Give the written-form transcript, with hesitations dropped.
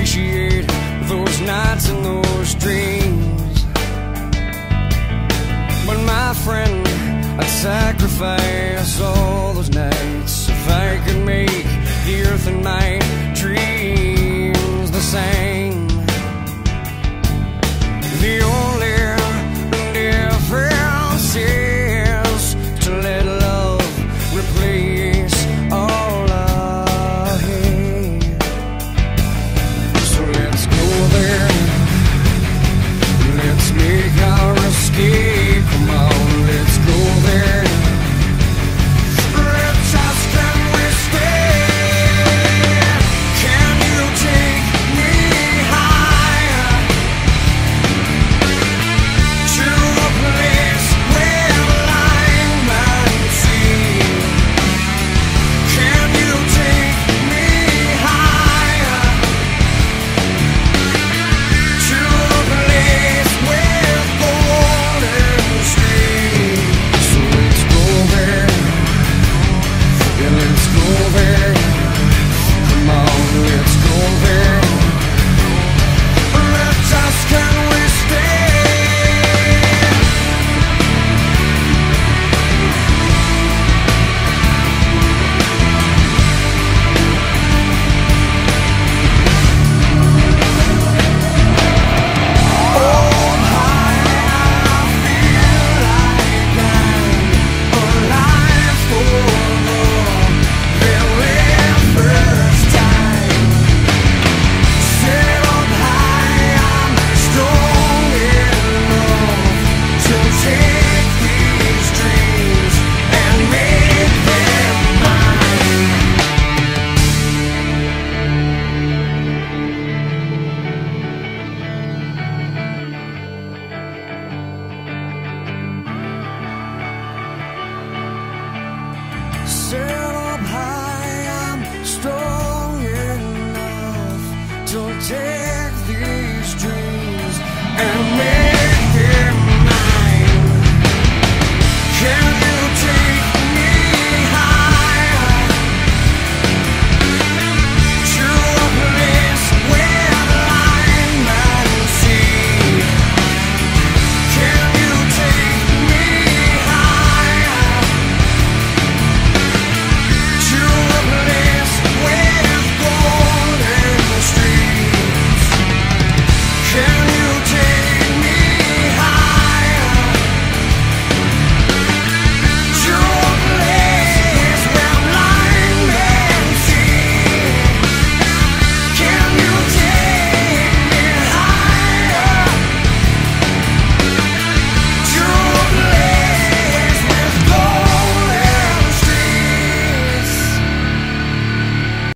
appreciate those nights and those dreams. But my friend, I'd sacrifice all those nights if I could make the earth and my dreams the same. The only difference is to let love replace all I hate. So let's go there, let's make our escape. Come on, let's go there. Let's ask, can we stay? Can you take me higher to a place where line and sea? Can you take me higher to a place with golden streams? So let's go there, yeah, let's go there. Come on, let's go there. Let's ask, can we stay? Set up high, I'm strong enough to take